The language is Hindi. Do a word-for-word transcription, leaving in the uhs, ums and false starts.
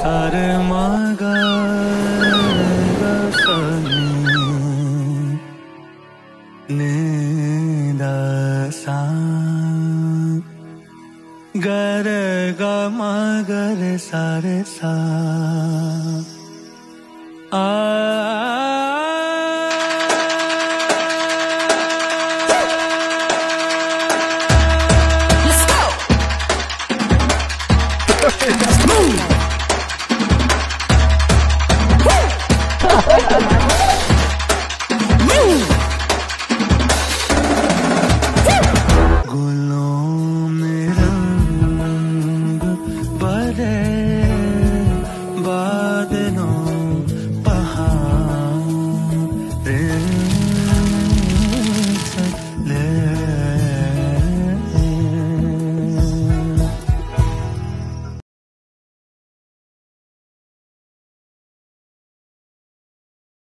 सारे सा गर ग मगर सारे सा आ Let's go. Move.